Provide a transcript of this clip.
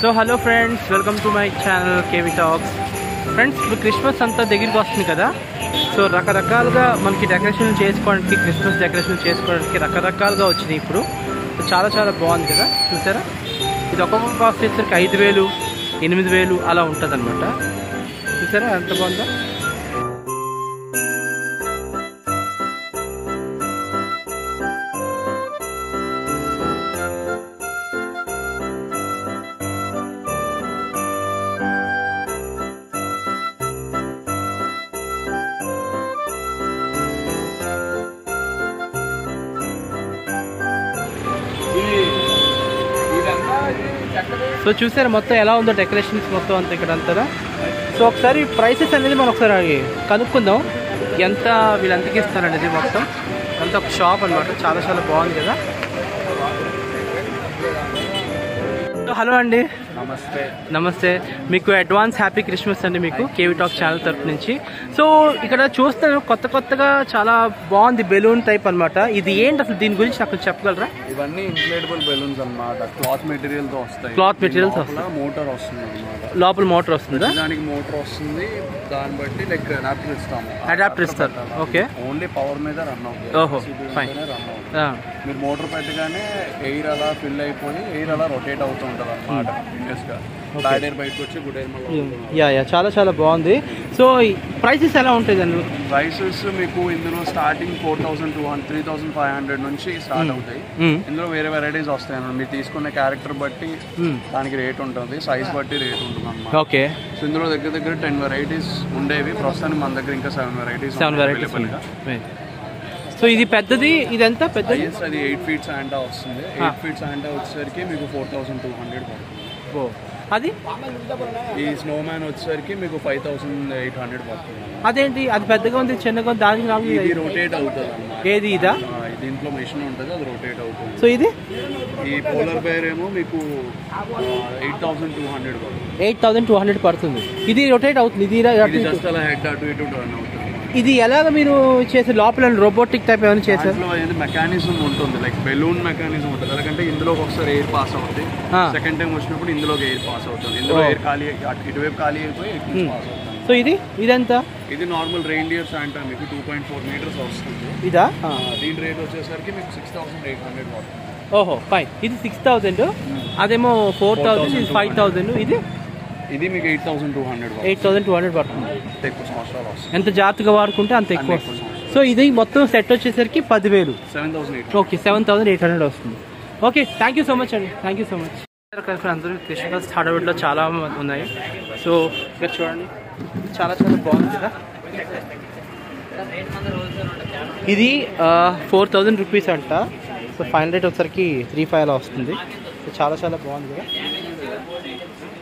So hello friends, welcome to my channel KV talks. Friends, ఇప్పుడు Christmas అంతా దగ్గరికి వస్తుంది కదా. సో రకరకాలుగా మనకి డెకరేషన్ చేసుకోవడానికి, క్రిస్మస్ డెకరేషన్ చేసుకోవడానికి రకరకాలుగా వచ్చినాయి ఇప్పుడు. చాలా చాలా బాగుంది కదా, చూసారా? ఇది ఒక్కొక్క కాస్ట్ వచ్చేసరికి 5,000, 8,000 అలా ఉంటుంది అనమాట. చూసారా ఎంత బాగుందో. సో చూసారా మొత్తం ఎలా ఉందో డెకరేషన్స్ మొత్తం అంతా ఇక్కడ అంతా. సో ఒకసారి ప్రైసెస్ అనేది మనం ఒకసారి కనుక్కుందాం, ఎంత వీళ్ళు ఎంతకి ఇస్తారనేది. మొత్తం అంతా ఒక షాప్ అనమాట, చాలా చాలా బాగుంది కదా. హలో అండి. నమస్తే. నమస్తే, మీకు అడ్వాన్స్ హ్యాపీ క్రిస్మస్ అండి మీకు కేవీ టాక్ ఛానల్ తరఫు నుంచి. సో ఇక్కడ చూస్తాను కొత్తగా చాలా బాగుంది బెలూన్ టైప్ అనమాట. ఇది ఏంటి అసలు, దీని గురించి నాకు చెప్పగలరా? ఇవన్నీ ఇన్ఫ్లేటబుల్ బెలూన్స్ అన్నమాట. క్లాత్ మెటీరియల్ తో వస్తాయి. క్లాత్ మెటీరియల్స్ వస్తాయి. మోటార్ వస్తుంది అన్నమాట. లోపల మోటార్ వస్తుందా? దానికి మోటార్ వస్తుంది, దాన్ని బట్టి లైక్ అడాప్టర్ ఇస్తాము. అడాప్టర్ ఇస్తారు. ఓకే, ఓన్లీ పవర్ మీద రన్ అవుతుంది. ఓహో ఫైన్. రన్ అవుతుంది. మీరు మోటార్ పెట్టగానే ఎయిర్ అలా ఫిల్ అయిపోయి ఎయిర్ అలా రొటేట్ అవుతూ ఉంటుంది అన్నమాట. బ్యాడ్ ఎయిర్ బయటకు వచ్చి గుడ్ ఎయిర్. చాలా చాలా బాగుంది. సో ప్రైసెస్ ఎలా ఉంటాయి దాన్ని? ప్రైసెస్ మీకు ఇందులో స్టార్టింగ్ 4,200, 3,500 నుంచి స్టార్ట్ అవుతాయి. ఇందులో వేరే వెరైటీస్ వస్తాయి అన్నమాట. మీరు తీసుకునే క్యారెక్టర్ బట్టి దానికి రేట్ ఉంటుంది, సైజ్ బట్టి రేట్ ఉంటుంది అన్నమాట. ఓకే. సో ఇందులో దగ్గర 10 వెరైటీస్ ఉండేవి. ప్రస్తుతానికి మన దగ్గర ఇంకా 7 వెరైటీస్. సో ఇది పెద్దది, ఇది ఎంత పెద్దది? అది 8 feet శాంటా వస్తుంది. 8 feet శాంటా వచ్చేసరికి మీకు 4,200 పడుతుంది. అది ఈ స్నో మ్యాన్ వచ్చేసరికి మీకు 5,800 పడుతుంది. అదేంటి అది పెద్దగా ఉంది, చిన్నగా ఉంది, దానికి నాకు ఇది రొటేట్ అవుతుంది అన్నమాట. ఏది ఇదా? దీంట్లో మెషిన్ ఉంటుంది, అది రొటేట్ అవుతుంది. సో ఇది ఈ పోలర్ బేర్ ఏమో మీకు 8,200 పడుతుంది. 8,200 పడుతుంది. ఇది రొటేట్ అవుతుంది. ఇది జస్ట్ అలా హెడ్ అటు ఇటు టర్న్ అవుతుంది. ఇది ఎలాగ మీరు చేసే లోపల రోబోటిక్ టైప్ ఏమైనా చేశారు? మెకానిజం ఉంటుంది, లైక్ బెలూన్ మెకానిజం ఉంటుంది. ఎందుకంటే ఇందులో ఒకసారి ఎయిర్ పాస్ అవుతుంది, సెకండ్ టైం వచ్చినప్పుడు ఇందులోకి ఎయిర్ పాస్ అవుతుంది. ఇందులో ఎయిర్ ఖాళీ, ఇటువైపు ఖాళీ అయిపోయి పాస్ అవుతుంది. సో ఇదంతా ఇది నార్మల్ రెయిన్డియర్ శాంటా మీకు 2.4 meters వస్తుంది. ఇదా? దీని రేట్ వచ్చేసరికి మీకు 6,800 పడుతుంది. ఓహో ఫైన్. ఇది 6,000, అదేమో 4,000, ఇది 5,000. ఇది మీకు 8,200 పడుతుంది. ఎక్కువ సంవత్సరాలు వస్తుంది. ఎంత జాగ్రత్తగా వాడుకుంటే అంత ఎక్కువ వస్తుంది. సో ఇది మొత్తం సెట్ వచ్చేసరికి 10,000. 7,800. ఓకే, 7,800 వస్తుంది. Okay, thank you so much అండి. Thank you so much. అందరూ క్రిస్మస్ హడావిడిలో చాలా ఉన్నాయి. సో ఇక్కడ చూడండి, చాలా చాలా బాగుంది కదా. ఇది 4,000 రూపీస్ అంట. సో ఫైనల్ రేట్ వచ్చేసరికి 3,500 అలా వస్తుంది. సో చాలా చాలా బాగుంది కదా.